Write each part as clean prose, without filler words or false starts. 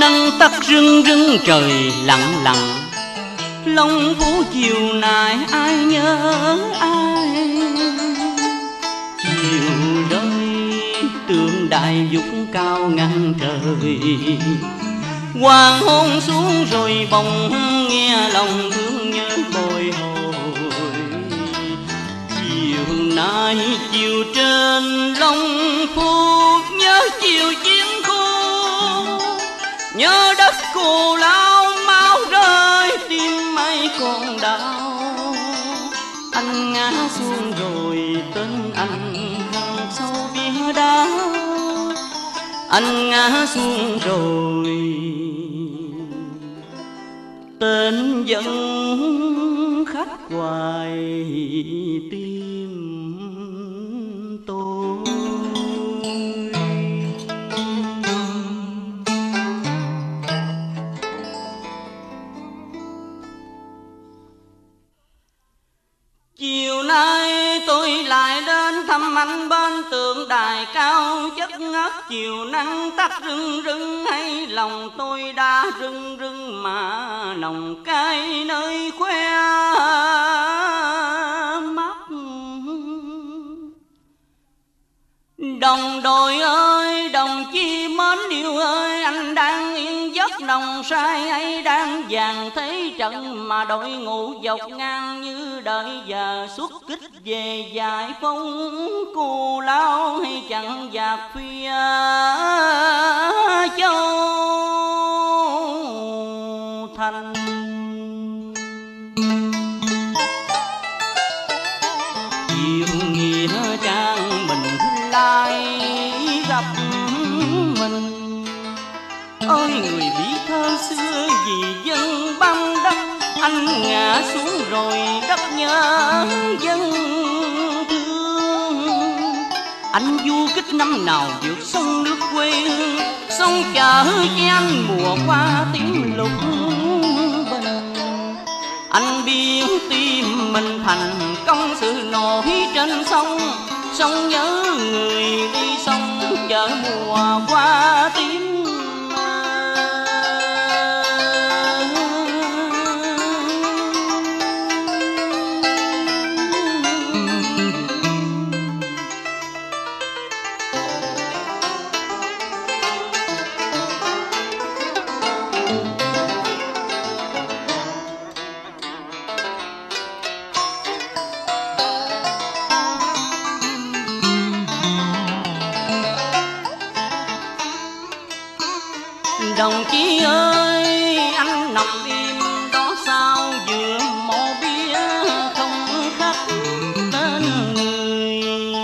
nắng tắt rưng rưng trời lặng lặng. Long Phú chiều nay ai nhớ ai. Chiều rơi tượng đài vút cao ngang trời. Hoàng hôn xuống rồi bỗng nghe lòng thương nhớ bồi hồi. Chiều nay chiều trên Long Phú, nhớ chiều chiến khu, nhớ đất cù lao máu rơi tim mây còn đau. Anh ngã xuống rồi tên anh hằn sâu bia đá. Anh ngã xuống rồi tên vẫn khắc hoài tim tôi. Chiều nay tôi lại đến thăm anh bên tượng đài cao chất ngất. Chiều nắng tắt rưng rưng hay lòng tôi đã rưng rưng mà nồng cay nơi khóe mắt. Đồng đội ơi, đồng chi mến yêu ơi, anh đang yên giấc nồng say hay đang vàng thế trận mà đội ngũ dọc ngang như đợi giờ xuất kích về giải phóng Cù Lao hay chặn giặc phía Châu Thành. Chiều nghĩa trang mình lại gặp mình. Ôi người bí thơ xưa vì dân băng đất, anh ngã xuống rồi đất nhớ dân thương. Anh du kích năm nào vượt sông nước quê hương, sông chở che anh mùa qua tiếng lục bình. Anh biến tim mình thành công sự nổi trên sông, sông nhớ người đi sông chở mùa qua tiếng. Đồng chí ơi, anh nằm im đó sao giữa mộ bia không khắc tên người.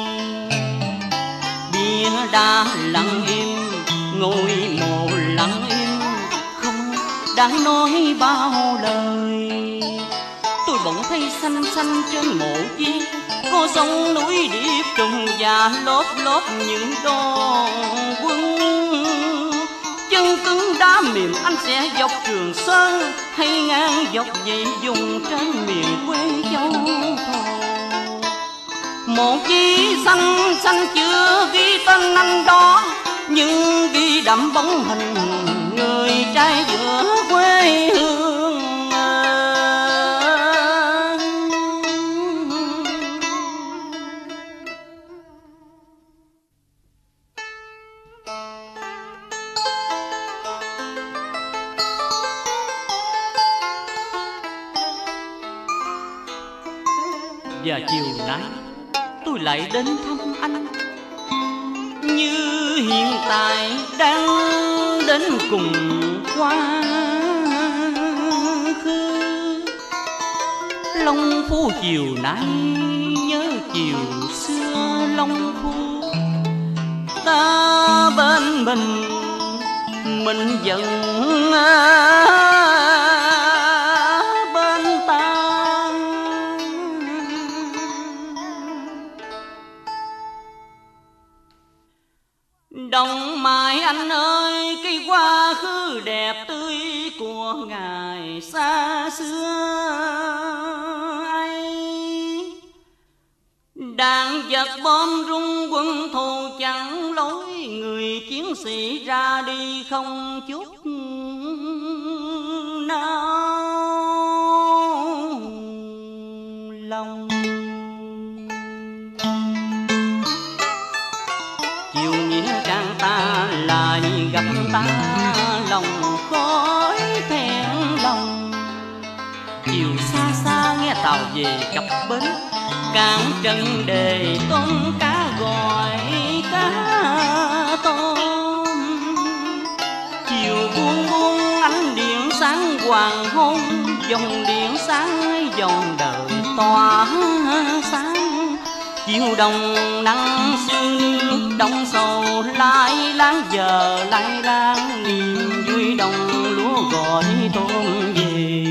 Bia đã lặng im, ngôi mộ lặng im, không đáng nói bao lời. Tôi bỗng thấy xanh xanh trên mộ bia, có sông núi điệp trùng và lốp lốp những đòn quân. Chân cứng đá mềm anh sẽ dọc Trường Sơn, hay ngang dọc về vùng trên miền quê Châu Thổ. Một chi xanh xanh chưa ghi tên anh đó, nhưng ghi đậm bóng hình người trai giữa quê hương. Và chiều nay tôi lại đến thăm anh, như hiện tại đang đến cùng quá khứ. Long Phú chiều nay nhớ chiều xưa Long Phú. Ta bên mình vẫn bên ta. Đồng mãi anh ơi, cái quá khứ đẹp tươi của ngày xa xưa ấy. Đạn giặc bom rung quân thù chẳng lối người chiến sĩ ra đi không chút nao lòng. Chiều nghĩa trang ta lại gặp ta, lòng khói thẹn lòng. Chiều xa xa nghe tàu về cập bến, cạn trần đề tôm cá gọi cá tôm. Chiều buông buông ánh điện sáng hoàng hôn, dòng điện sáng dòng đời tỏa sáng. Chiều đồng nắng sương đông sầu lại láng, giờ lại láng niềm vui đồng lúa gọi tôm về.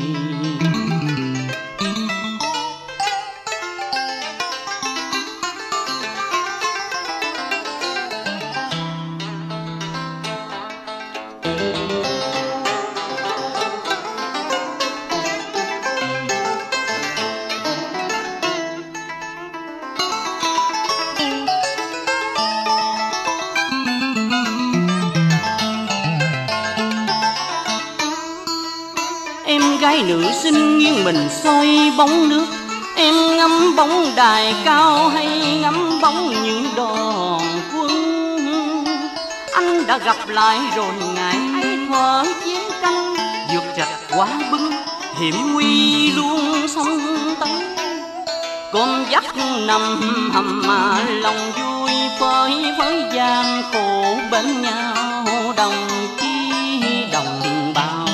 Gái nữ xinh nghiêng mình soi bóng nước, em ngắm bóng đài cao hay ngắm bóng những đoàn quân. Anh đã gặp lại rồi ngày ấy thuở chiến tranh, vượt rạch quá bưng hiểm nguy luôn sông tới. Con dắt nằm hầm mà lòng vui phơi phới, gian khổ bên nhau đồng chí đồng bào.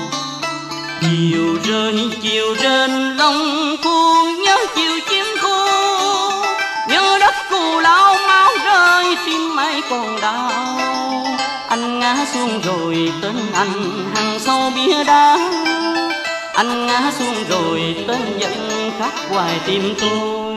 Chiều rên lòng khu, nhớ chiều chim khu, nhớ đất cù lao máu rơi tim mấy còn đau. Anh ngã xuống rồi tên anh hàng sau bia đá, anh ngã xuống rồi tên giận khắc hoài tim tôi.